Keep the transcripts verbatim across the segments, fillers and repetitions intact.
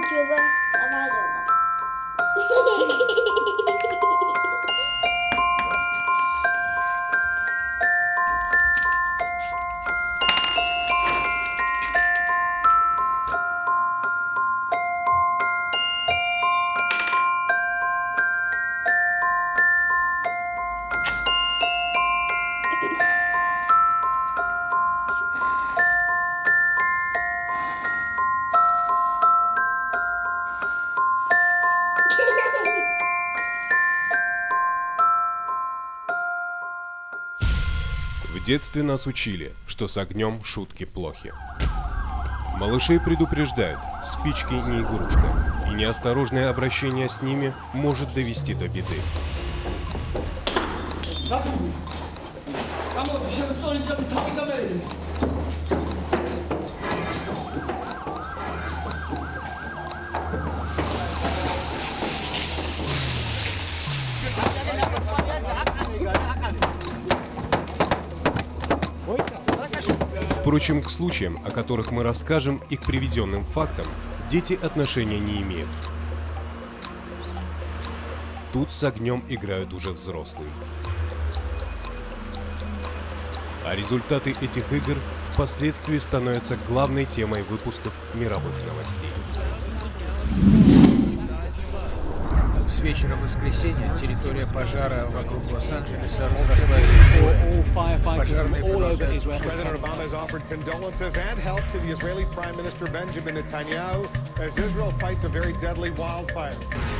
YouTuber Ronaldo. В детстве нас учили, что с огнем шутки плохи. Малышей предупреждают, спички не игрушка, и неосторожное обращение с ними может довести до беды. Впрочем, к случаям, о которых мы расскажем, и к приведенным фактам, дети отношения не имеют. Тут с огнем играют уже взрослые. А результаты этих игр впоследствии становятся главной темой выпусков мировых новостей. С вечера воскресенья территория пожара вокруг Лос-Анджелеса разрослась. President Obama has offered condolences and help to the Israeli Prime Minister Benjamin Netanyahu as Israel fights a very deadly wildfire.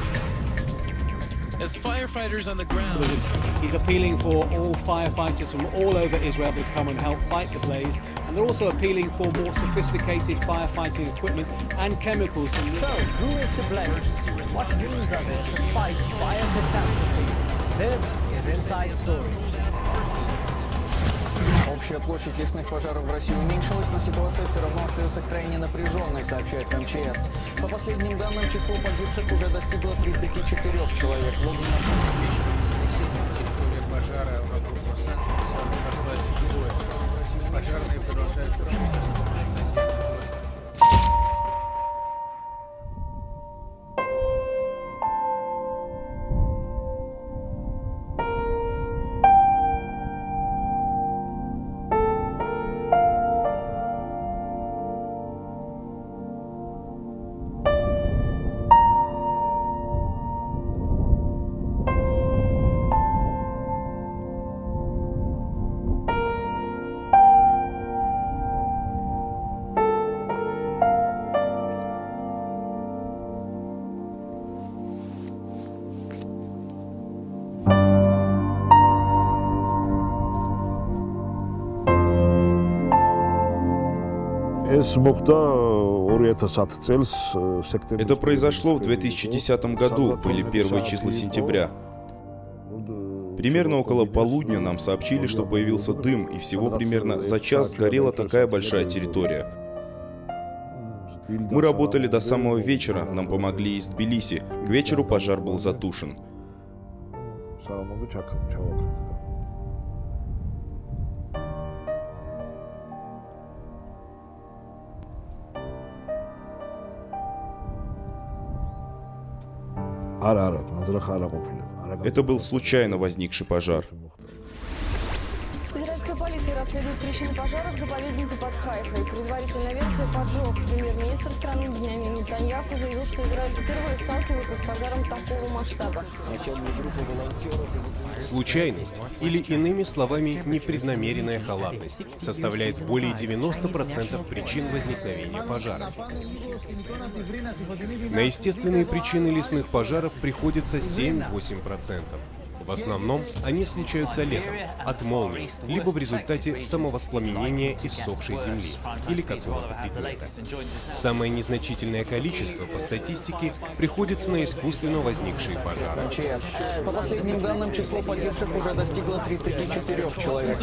As firefighters on the ground, he's appealing for all firefighters from all over Israel to come and help fight the blaze, and they're also appealing for more sophisticated firefighting equipment and chemicals. So, who is to blame? What means are there to fight fire catastrophe? This is Inside Story. Общая площадь лесных пожаров в России уменьшилась, но ситуация все равно остается крайне напряженной, сообщает эм че эс. По последним данным, число погибших уже достигло тридцати четырёх человек. Территория пожара вокруг Лос-Анджелеса разрослась. Пожарные продолжают работать. Это произошло в две тысячи десятом году, были первые числа сентября. Примерно около полудня нам сообщили, что появился дым, и всего примерно за час сгорела такая большая территория. Мы работали до самого вечера, нам помогли из Тбилиси. К вечеру пожар был затушен. Это был случайно возникший пожар. Израильская полиция расследует причины пожара в заповеднике под Хайфой. Предварительная версия – поджог. Премьер-министр страны Биньямин Нетаньяху заявил, что Израиль впервые сталкивается с пожаром такого масштаба. Случайность, или иными словами, непреднамеренная халатность, составляет более девяноста процентов причин возникновения пожара. На естественные причины лесных пожаров приходится семь-восемь процентов. В основном они случаются летом, от молний, либо в результате самовоспламенения иссохшей земли или какого-то предмета. Самое незначительное количество, по статистике, приходится на искусственно возникшие пожары. По последним данным, число погибших уже достигло тридцати четырёх человек.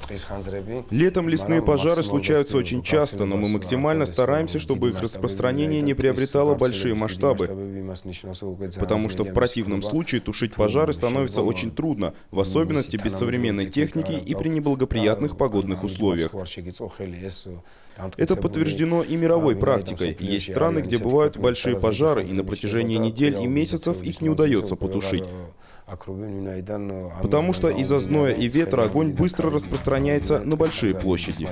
Летом лесные пожары случаются очень часто, но мы максимально стараемся, чтобы их распространение не приобретало большие масштабы, потому что в противном случае тушить пожары становится очень трудно, в особенности без современной техники и при неблагоприятных погодных условиях. Это подтверждено и мировой практикой. Есть страны, где бывают большие пожары, и на протяжении недель и месяцев их не удается потушить. Потому что из-за зноя и ветра огонь быстро распространяется на большие площади.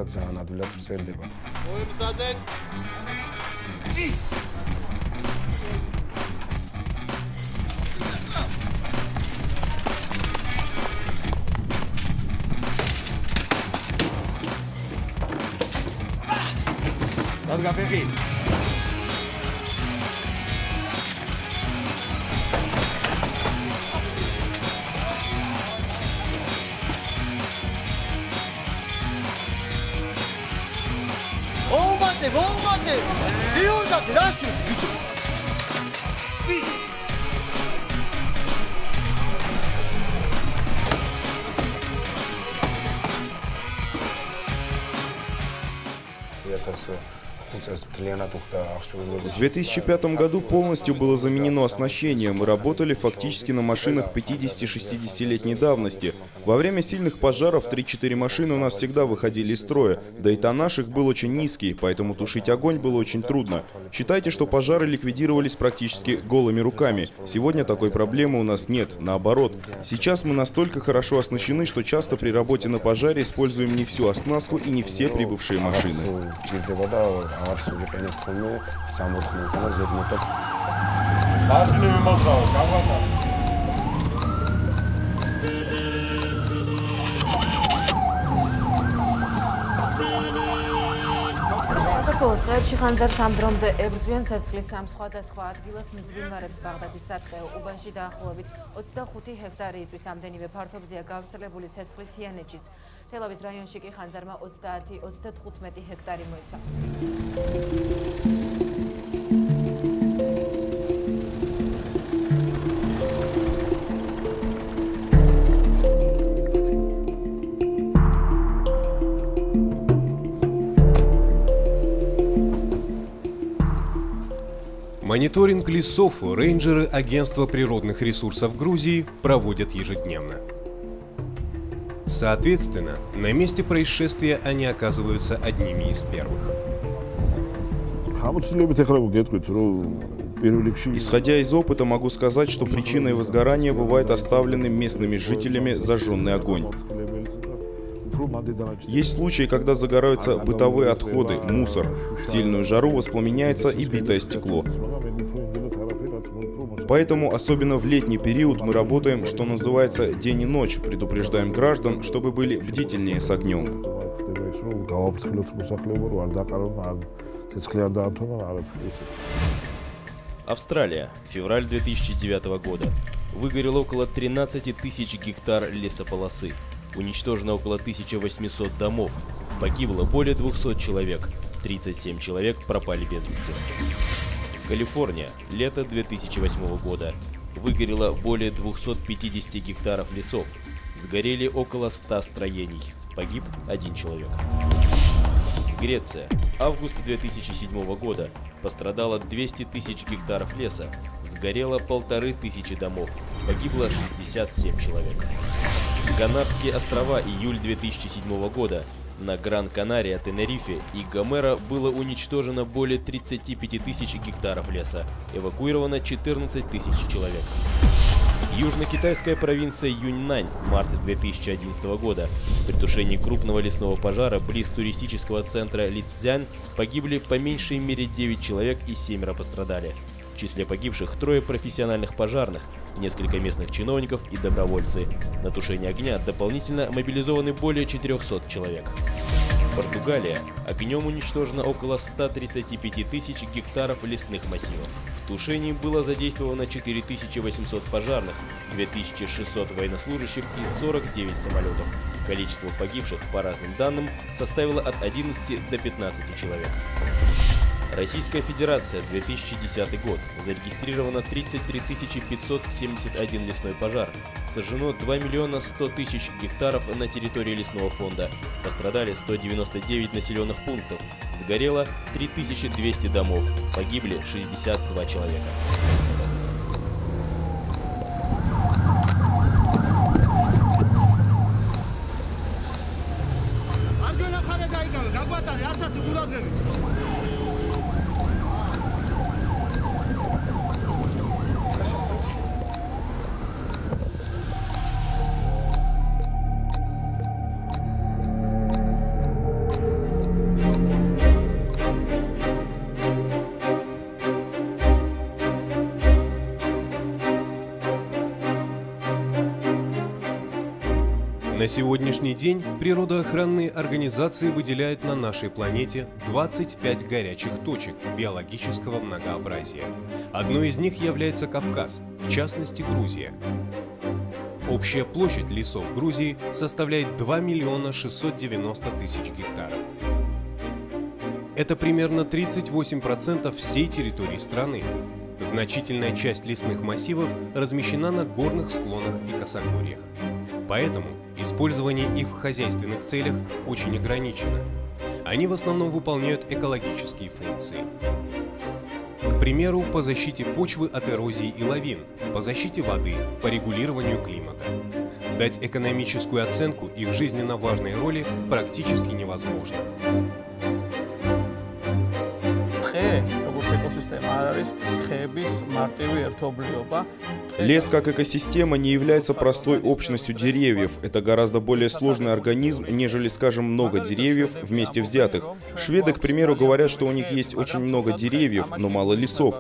В две тысячи пятом году полностью было заменено оснащение. Мы работали фактически на машинах пятидесяти-шестидесятилетней давности. Во время сильных пожаров три-четыре машины у нас всегда выходили из строя. Да и тоннаж их был очень низкий, поэтому тушить огонь было очень трудно. Считайте, что пожары ликвидировались практически голыми руками. Сегодня такой проблемы у нас нет. Наоборот. Сейчас мы настолько хорошо оснащены, что часто при работе на пожаре используем не всю оснастку и не все прибывшие машины. საქართველოს დღეებში ხანძარს ამ დრომდე ებრძვიან ცეცხლის ამ სხვადასხვა ადგილას მძვინვარებს ბაღდადის სატყეო უბანში დაახლოებით ოცდახუთი ჰექტარი იწვის. ამდენივე ფართობზეა გავრცელებული ცეცხლი თიანეთშიც. თელავის რაიონში კი ხანძარმა ოცდაათი ოცდათხუთმეტი ჰექტარი მოიცა. Мониторинг лесов рейнджеры Агентства природных ресурсов Грузии проводят ежедневно. Соответственно, на месте происшествия они оказываются одними из первых. Исходя из опыта, могу сказать, что причиной возгорания бывает оставленный местными жителями зажженный огонь. Есть случаи, когда загораются бытовые отходы, мусор. В сильную жару воспламеняется и битое стекло. Поэтому, особенно в летний период, мы работаем, что называется, день и ночь, предупреждаем граждан, чтобы были бдительнее с огнем. Австралия. Февраль две тысячи девятого года. Выгорело около тринадцати тысяч гектар лесополосы. Уничтожено около тысячи восьмисот домов. Погибло более двухсот человек. тридцать семь человек пропали без вести. Калифорния. Лето две тысячи восьмого года. Выгорело более двухсот пятидесяти гектаров лесов. Сгорели около ста строений. Погиб один человек. Греция. Август две тысячи седьмого года. Пострадало двести тысяч гектаров леса. Сгорело полторы тысячи домов. Погибло шестьдесят семь человек. Канарские острова. Июль две тысячи седьмого года. На Гран-Канария, Тенерифе и Гомера было уничтожено более тридцати пяти тысяч гектаров леса. Эвакуировано четырнадцать тысяч человек. Южно-китайская провинция Юньнань. Март две тысячи одиннадцатого года. При тушении крупного лесного пожара близ туристического центра Лицзянь погибли по меньшей мере девять человек и семеро пострадали. В числе погибших трое профессиональных пожарных, несколько местных чиновников и добровольцы. На тушение огня дополнительно мобилизованы более четырёхсот человек. Португалия. Огнем уничтожено около ста тридцати пяти тысяч гектаров лесных массивов. В тушении было задействовано четыре тысячи восемьсот пожарных, две тысячи шестьсот военнослужащих и сорок девять самолетов. Количество погибших, по разным данным, составило от одиннадцати до пятнадцати человек. Российская Федерация, две тысячи десятый год. Зарегистрировано тридцать три тысячи пятьсот семьдесят один лесной пожар. Сожжено два миллиона сто тысяч гектаров на территории лесного фонда. Пострадали сто девяносто девять населенных пунктов. Сгорело три тысячи двести домов. Погибли шестьдесят два человека. На сегодняшний день природоохранные организации выделяют на нашей планете двадцать пять горячих точек биологического многообразия. Одной из них является Кавказ, в частности Грузия. Общая площадь лесов Грузии составляет два миллиона шестьсот девяносто тысяч гектаров. Это примерно тридцать восемь процентов всей территории страны. Значительная часть лесных массивов размещена на горных склонах и косогорьях. Поэтому использование их в хозяйственных целях очень ограничено. Они в основном выполняют экологические функции. К примеру, по защите почвы от эрозии и лавин, по защите воды, по регулированию климата. Дать экономическую оценку их жизненно важной роли практически невозможно. Лес как экосистема не является простой общностью деревьев. Это гораздо более сложный организм, нежели, скажем, много деревьев вместе взятых. Шведы, к примеру, говорят, что у них есть очень много деревьев, но мало лесов.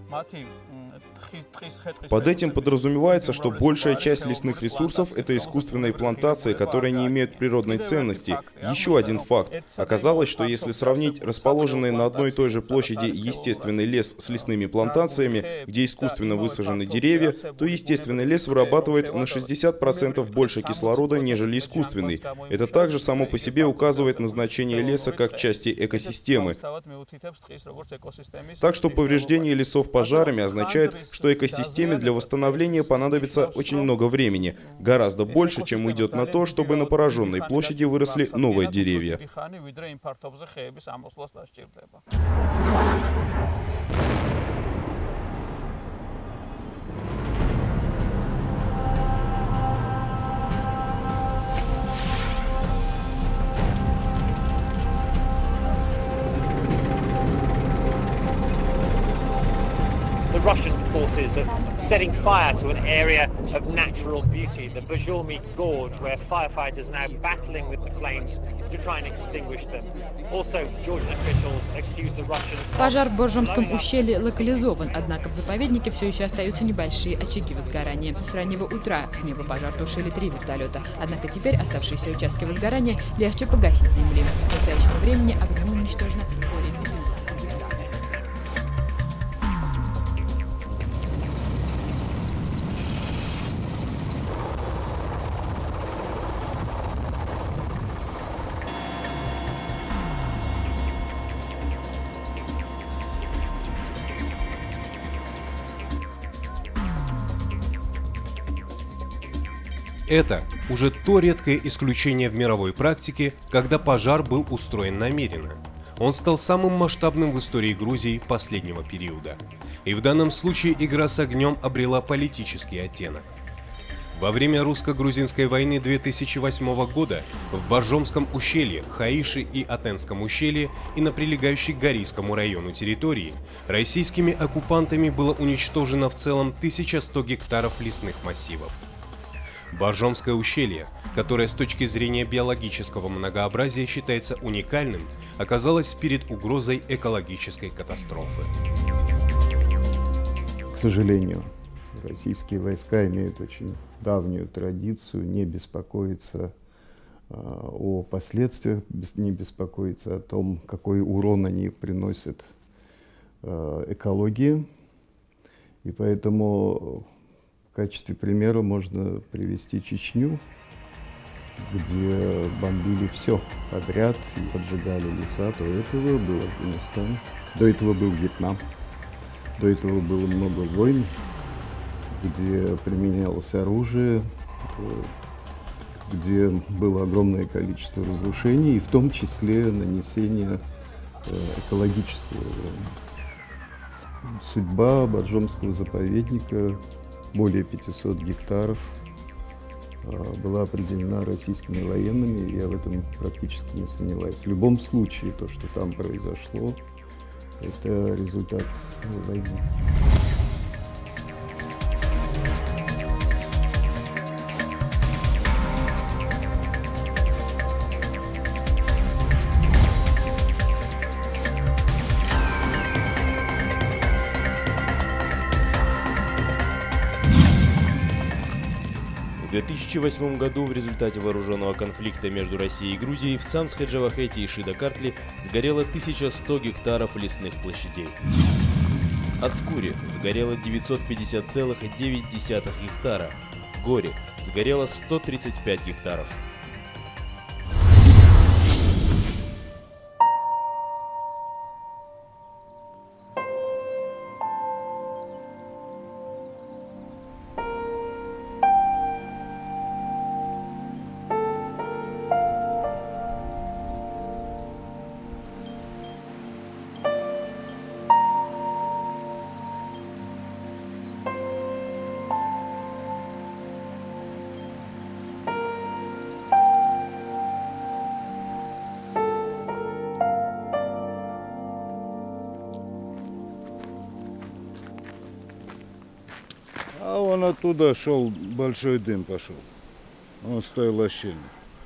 Под этим подразумевается, что большая часть лесных ресурсов – это искусственные плантации, которые не имеют природной ценности. Еще один факт. Оказалось, что если сравнить расположенные на одной и той же площади естественный лес с лесными плантациями, где искусственно высажены деревья, то естественный лес вырабатывает на шестьдесят процентов больше кислорода, нежели искусственный. Это также само по себе указывает на значение леса как части экосистемы. Так что повреждение лесов пожарами означает, что экосистеме для восстановления понадобится очень много времени, гораздо больше, чем уйдет на то, чтобы на пораженной площади выросли новые деревья. Russian forces are setting fire to an area of natural beauty, the Bozhormy Gorge, where firefighters are now battling with the flames to try and extinguish them. Also, Georgian officials accuse the Russians. Пожар в Боржомском ущелье локализован, однако в заповеднике все еще остаются небольшие очаги возгорания. С раннего утра с неба пожар тушили три вертолета, однако теперь оставшиеся участки возгорания легче погасить с земли. К настоящему времени огнем уничтожено более пятидесяти гектаров. Это уже то редкое исключение в мировой практике, когда пожар был устроен намеренно. Он стал самым масштабным в истории Грузии последнего периода. И в данном случае игра с огнем обрела политический оттенок. Во время русско-грузинской войны две тысячи восьмого года в Боржомском ущелье, Хаиши и Атенском ущелье и на прилегающей к Горийскому району территории российскими оккупантами было уничтожено в целом тысяча сто гектаров лесных массивов. Боржомское ущелье, которое с точки зрения биологического многообразия считается уникальным, оказалось перед угрозой экологической катастрофы. К сожалению, российские войска имеют очень давнюю традицию не беспокоиться э, о последствиях, не беспокоиться о том, какой урон они приносят э, экологии. И поэтому в качестве примера можно привести Чечню. где бомбили все подряд и поджигали леса. До этого был Афганистан, до этого был Вьетнам, до этого было много войн, где применялось оружие, где было огромное количество разрушений, и в том числе нанесение экологического урона. Судьба Боржомского заповедника, более пятисот гектаров, была определена российскими военными, и я в этом практически не сомневаюсь. В любом случае, то, что там произошло, это результат войны. В две тысячи восьмом году в результате вооруженного конфликта между Россией и Грузией в Самсхеджавахете и Шидакартли сгорело тысяча сто гектаров лесных площадей. От Скури сгорело девятьсот пятьдесят целых девять десятых гектара. В Горе сгорело сто тридцать пять гектаров. А он оттуда шел, большой дым пошел. Он с той лощины.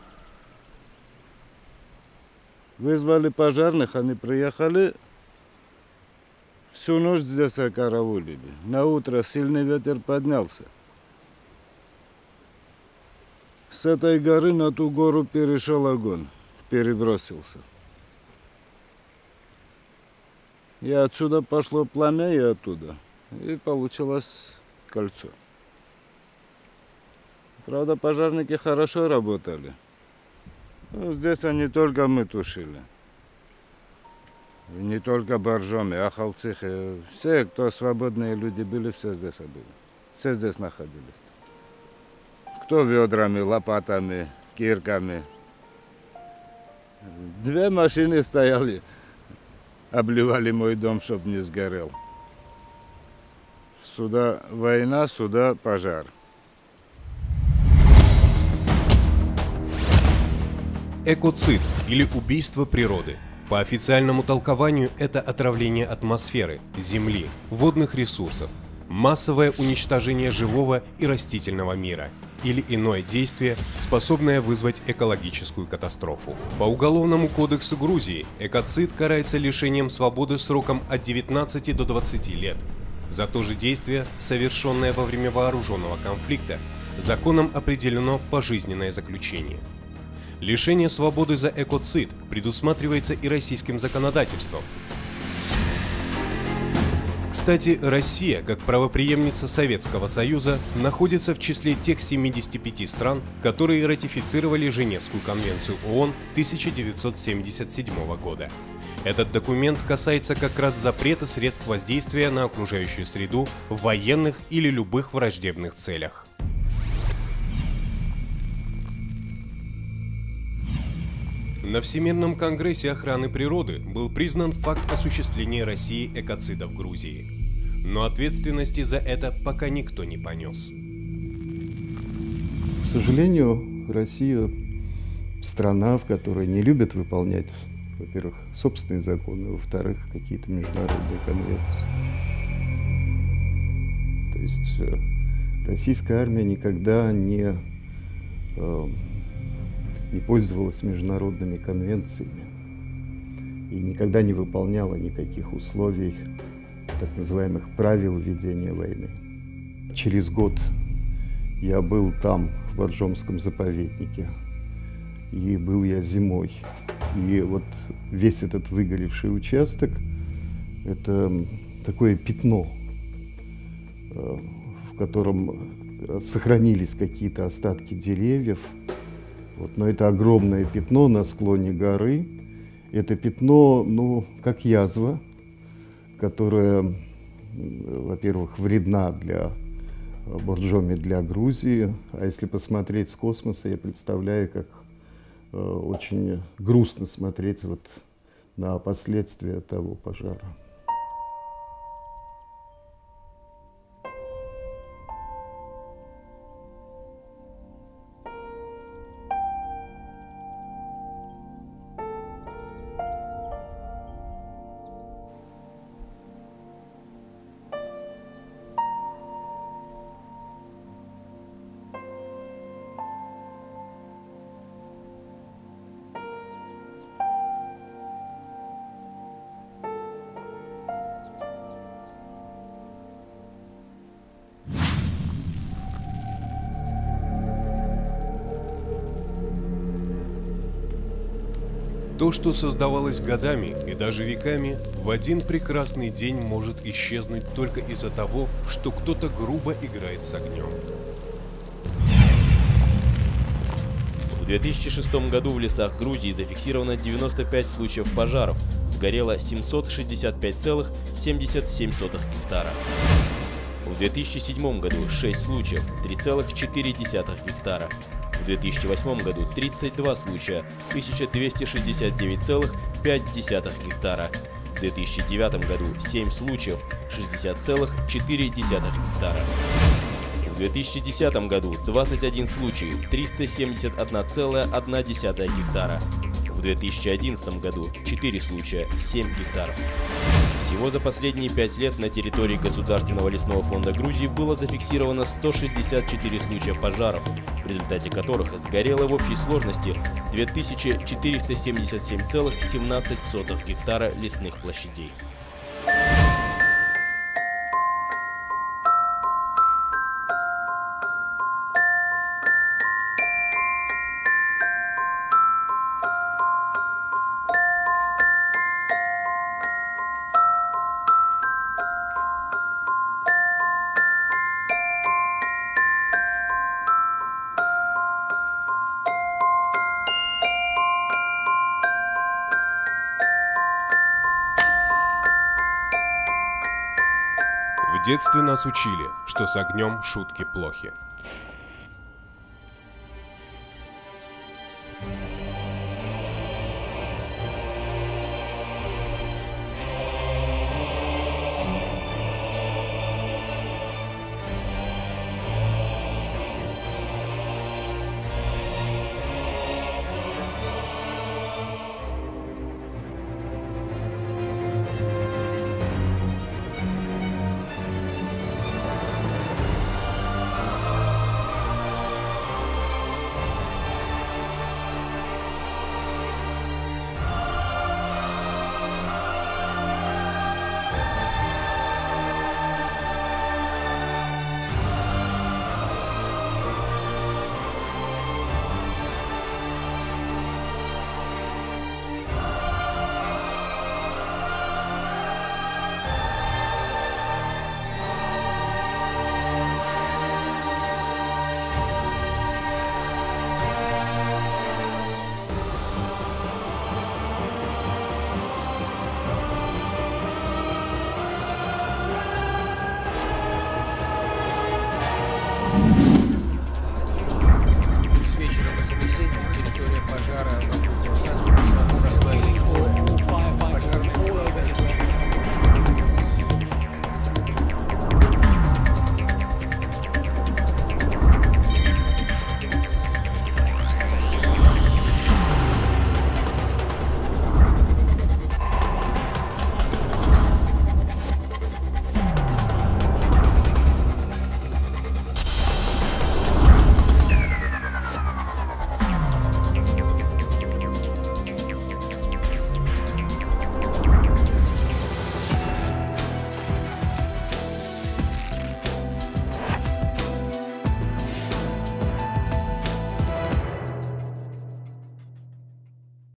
Вызвали пожарных, они приехали, всю ночь здесь караулили. На утро сильный ветер поднялся. С этой горы на ту гору перешел огонь, перебросился. И отсюда пошло пламя, и оттуда. И получилось кольцо. Правда, пожарники хорошо работали. Ну, здесь они только мы тушили. И не только Боржоми, Ахалцихи. Все, кто свободные люди были, все здесь были. Все здесь находились. Кто ведрами, лопатами, кирками. Две машины стояли, обливали мой дом, чтобы не сгорел. Сюда война, сюда пожар. Экоцид или убийство природы. По официальному толкованию это отравление атмосферы, земли, водных ресурсов, массовое уничтожение живого и растительного мира или иное действие, способное вызвать экологическую катастрофу. По Уголовному кодексу Грузии экоцид карается лишением свободы сроком от девятнадцати до двадцати лет. За то же действие, совершенное во время вооруженного конфликта, законом определено пожизненное заключение. Лишение свободы за экоцид предусматривается и российским законодательством. Кстати, Россия, как правопреемница Советского Союза, находится в числе тех семидесяти пяти стран, которые ратифицировали Женевскую конвенцию ООН тысяча девятьсот семьдесят седьмого года. Этот документ касается как раз запрета средств воздействия на окружающую среду в военных или любых враждебных целях. На Всемирном конгрессе охраны природы был признан факт осуществления России экоцида в Грузии. Но ответственности за это пока никто не понес. К сожалению, Россия страна, в которой не любят выполнять, во-первых, собственные законы, во-вторых, какие-то международные конвенции. То есть э, российская армия никогда не, э, не пользовалась международными конвенциями и никогда не выполняла никаких условий, так называемых правил ведения войны. Через год я был там, в Боржомском заповеднике, и был я зимой. И вот весь этот выгоревший участок – это такое пятно, в котором сохранились какие-то остатки деревьев, Вот, но это огромное пятно на склоне горы. Это пятно, ну, как язва, которая, во-первых, вредна для Боржоми, для Грузии. А если посмотреть с космоса, я представляю, как э, очень грустно смотреть вот на последствия того пожара. То, что создавалось годами и даже веками, в один прекрасный день может исчезнуть только из-за того, что кто-то грубо играет с огнем. В две тысячи шестом году в лесах Грузии зафиксировано девяносто пять случаев пожаров, сгорело семьсот шестьдесят пять целых семьдесят семь сотых гектара. В две тысячи седьмом году шесть случаев, три целых четыре десятых гектара. В две тысячи восьмом году тридцать два случая, тысяча двести шестьдесят девять целых пять десятых гектара. В две тысячи девятом году семь случаев, шестьдесят целых четыре десятых гектара. В две тысячи десятом году двадцать один случай, триста семьдесят одна целая одна десятая гектара. В две тысячи одиннадцатом году четыре случая, семь гектаров. Всего за последние пять лет на территории Государственного лесного фонда Грузии было зафиксировано сто шестьдесят четыре случая пожаров, в результате которых сгорело в общей сложности две тысячи четыреста семьдесят семь целых семнадцать сотых гектара лесных площадей. В детстве нас учили, что с огнем шутки плохи.